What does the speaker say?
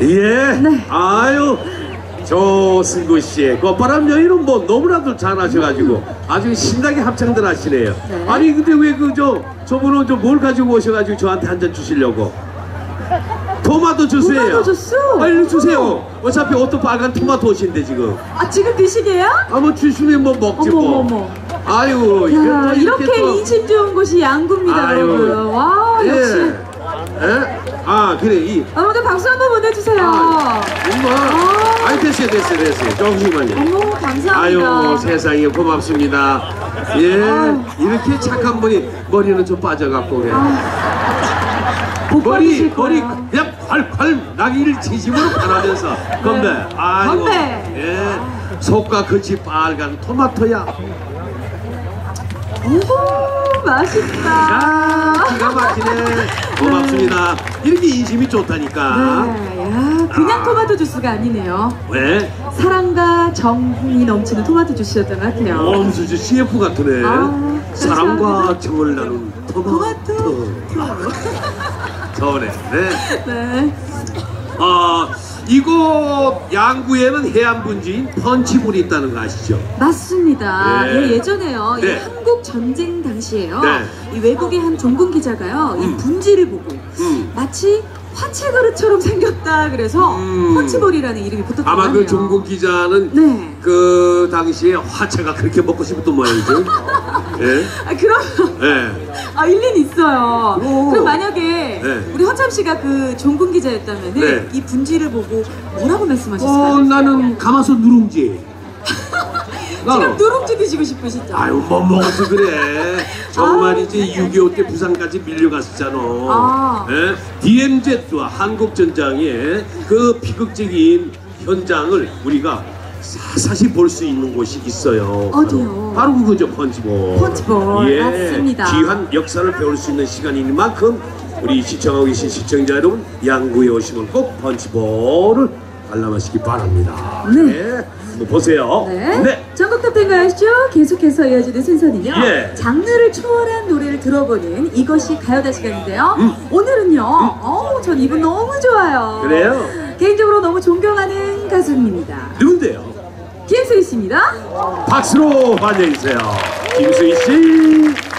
예. 네. 아유, 조승구 씨, 꽃바람 여인은 뭐 너무나도 잘하셔가지고 아주 신나게 합창들 하시네요. 네. 아니 근데 왜 저분은 뭘 가지고 오셔가지고 저한테 한 잔 주시려고? 토마토 주스예요. 토마토 주스? 빨리 주세요. 어차피 옷도 빨간 토마토 옷인데 지금. 아, 지금 드시게요? 뭐 주시면 뭐 먹지 뭐. 어머. 아유, 야, 이렇게 또... 인심 좋은 곳이 양구입니다, 아유, 여러분. 와, 예. 역시. 예? 아, 그래. 여러분들 박수 한번 보내주세요. 아이, 됐어요. 조금만요. 어머, 감사합니다. 아유, 세상에 고맙습니다. 예, 이렇게 착한 분이 머리는 좀 빠져갖고 그래. 머리 그냥 콸콸 나기를 진심으로 바라면서 건배. 아이고, 건배. 예, 속과 끝이 빨간 토마토야. 오, 맛있다. 자, 기가 막히네. 고맙습니다. 이렇게 인심이 좋다니까. 네, 야, 그냥 토마토 주스가 아니네요. 왜? 사랑과 정이 넘치는 토마토 주스였던 것 같아요. 엄수지 CF 같으네. 사랑과 정을 나눈 토마토. 저네. 네. 네. 이곳 양구에는 해안 분지인 펀치볼이 있다는 거 아시죠? 맞습니다. 네. 예, 예전에요. 네. 이 한국 전쟁 당시에요. 네. 이 외국의 한 종군 기자가요. 이 분지를 보고 마치 화채 그릇처럼 생겼다 그래서 펀치볼이라는 이름이 붙었다고 아마 하네요. 그 종군 기자는 네. 그 당시에 화채가 그렇게 먹고 싶었던 모양이죠. 예? 그럼 예. 일리는 있어요. 그럼 만약에 네. 우리 허참 씨가 그 종군 기자였다면 네. 이 분지를 보고 뭐라고 말씀하셨을까요? 나는 가마솥 누룽지. 지금 누룽지 드시고 싶으시죠? 아유, 뭐 먹어서 그래. 정말이지 6.25 때 부산까지 밀려갔었잖아. 예? DMZ와 한국전장의 그 비극적인 현장을 우리가 사사시 볼 수 있는 곳이 있어요. 어디요? 바로 그거죠, 펀치볼. 펀치볼, 예, 맞습니다. 귀한 역사를 배울 수 있는 시간인 만큼 우리 시청하고 계신 시청자 여러분, 양구에 오시면 꼭 펀치볼을 관람하시기 바랍니다. 네. 한번 보세요. 네. 전국 탑텐 가시죠. 계속해서 이어지는 순서는요. 예. 장르를 초월한 노래를 들어보는 이것이 가요다 시간인데요. 오늘은요. 전 이분 너무 좋아요. 그래요? 개인적으로 너무 존경하는 가수입니다. 누군데요? 김수희 씨입니다. 박수로 환영해주세요. 김수희 씨.